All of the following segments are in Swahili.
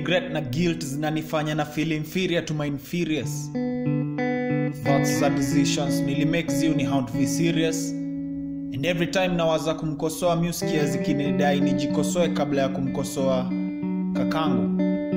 Regret na guilt zinanifanya na feel inferior to my inferiors. Thoughts are decisions nilimake ziu ni how to be serious. And every time nawaza kumkosoa musikia zikinidai nijikosoe kabla ya kumkosoa kakangu.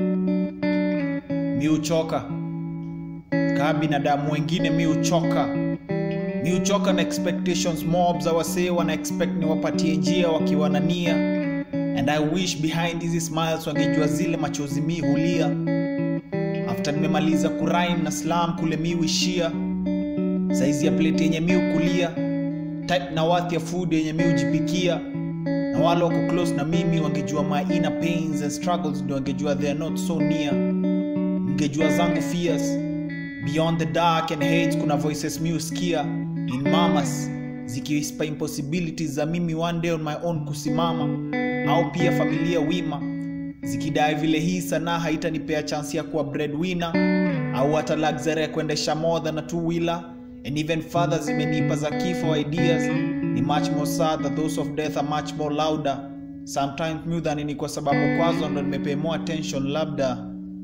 Mi uchoka kaa binadamu wengine, mi uchoka na expectations mobs. Awasee wana expect ni wapatie njia wakiwa na nia. And I wish behind these smiles wangejua zile machozi mi hulia after nimemaliza kurime na slam kule mi wishia. Saizi ya plate yenye mi ukulia, type na worth ya food yenye mi ujipikia. Na wale wako close na mimi wangejua my inner pains and struggles, ndio wangejua they are not so near. Mngejua zangu fears beyond the dark and hates, kuna voices mi usikia in mamas zikiwispa impossibilities za mimi one day on my own kusimama. Au pia familia wima zikidai vile hii sanaa haitanipea chance ya kuwa breadwinner, au hata luxury ya kuendesha more than a two-wheeler. And even further zimenipa za kifo ideas ni much more sad that those of death are much more louder. Sometimes mudhani ni kwa sababu kwazo ndo nimepay more attention labda.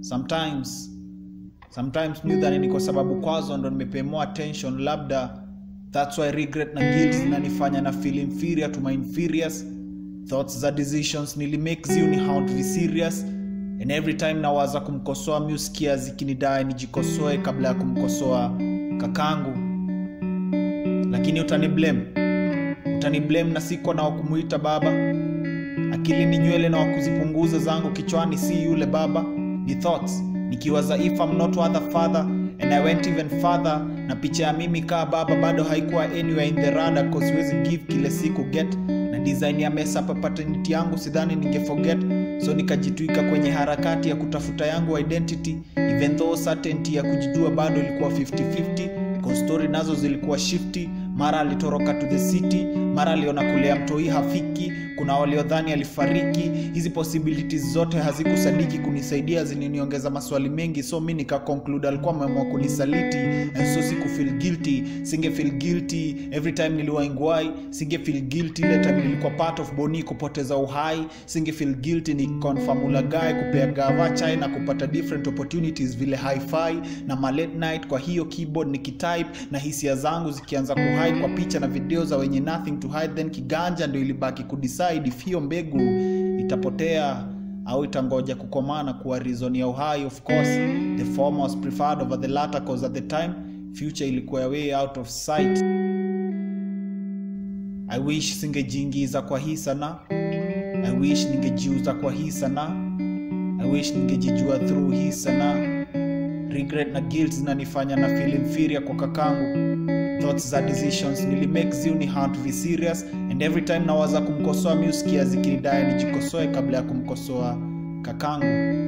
Sometimes mudhani ni kwa sababu kwazo ndo nimepay more attention labda. That's why regret na guilt zinanifanya na feel inferior to my inferiors. Thoughts are decisions nilimake ziu ni how to be serious. And every time nawaza kumkosoa musikia zikinidai nijikosoe kabla ya kumkosoa kakangu. Lakini utaniblame na siko na wakumuita baba. Akili ni nywele na wakuzipunguza zangu kichwani si yule baba. Ni thoughts nikiwaza if I'm not other father. And I went even further, na picha ya mimi kaa baba bado haikuwa anywhere in the radar, cause wezi give kile siku get. Na design ya mess up paternity yangu sidhani ningeforget. So nikajituika kwenye harakati ya kutafuta yangu identity, even though certainty ya kujijua bado ilikuwa 50-50. Cause story nazo zilikuwa shifty. Mara alitoroka to the city, mara aliona kulea mtoi hafiki, kuna waliodhani alifariki. Hizi possibilities zote hazikusadiki kunisaidia, ziliniongeza maswali mengi. So mimi nika conclude alikuwa ameamua kunisaliti. And so siku feel guilty, singe feel guilty every time niliwaingwai. Singe feel guilty ile time nilikuwa part of Boni kupoteza uhai. Singe feel guilty ni confirm ulagai kupea gava China kupata different opportunities vile hi-fi na ma late night kwa hiyo keyboard nikitype, na hisia zangu zikianza kuhide kwa picha na video za wenye nothing to hide. Then kiganja ndio ilibaki kudecide if hiyo mbegu itapotea au itangoja kukomana kuwa reason ya uhai. Of course the former was preferred over the latter, cause at the time future ilikuwa way out of sight. I wish singejiingiza kwa hii sana. I wish ningejiuza kwa hii sana. I wish ningejijua through hii sana. Regret na guilt zinanifanya na feel inferior kwa kakangu. Thoughts are decisions nilimake ziu ni how to be serious. And every time nawaza kumkosoa musikia zikinidai nijikosoe kabla ya kumkosoa kakangu.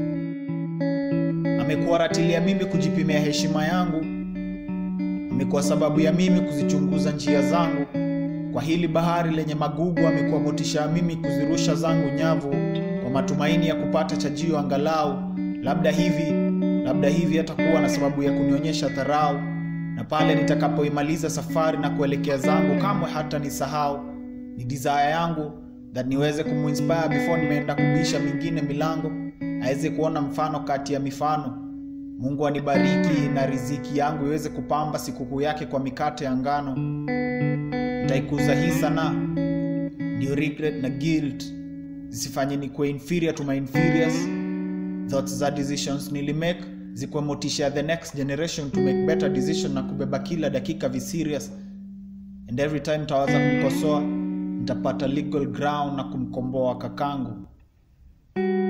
Amekuwa ratili ya mimi kujipimia heshima yangu. Amekuwa sababu ya mimi kuzichunguza njia zangu. Kwa hili bahari lenye magugu amekuwa motisha mimi kuzirusha zangu nyavu, kwa matumaini ya kupata chajio angalau. Labda hivi atakuwa na sababu ya kunionyesha dharau. Na pale nitakapoimaliza safari na kuelekea zangu kamwe hata nisahau. Ni desire yangu that niweze kumuinspire before nimeenda kubisha mingine milango, aweze kuona mfano kati ya mifano. Mungu anibariki na riziki yangu iweze kupamba sikukuu yake kwa mikate ya ngano. Nitaikuza hii sana. Ni regret na guilt zisifanye nikuwe inferior to my inferiors. Thoughts are decisions nilimake zikuwe motisha the next generation to make better decision na kubeba kila dakika vi serious. And every time tawaza kumkosoa nitapata legal ground na kumkomboa kakangu.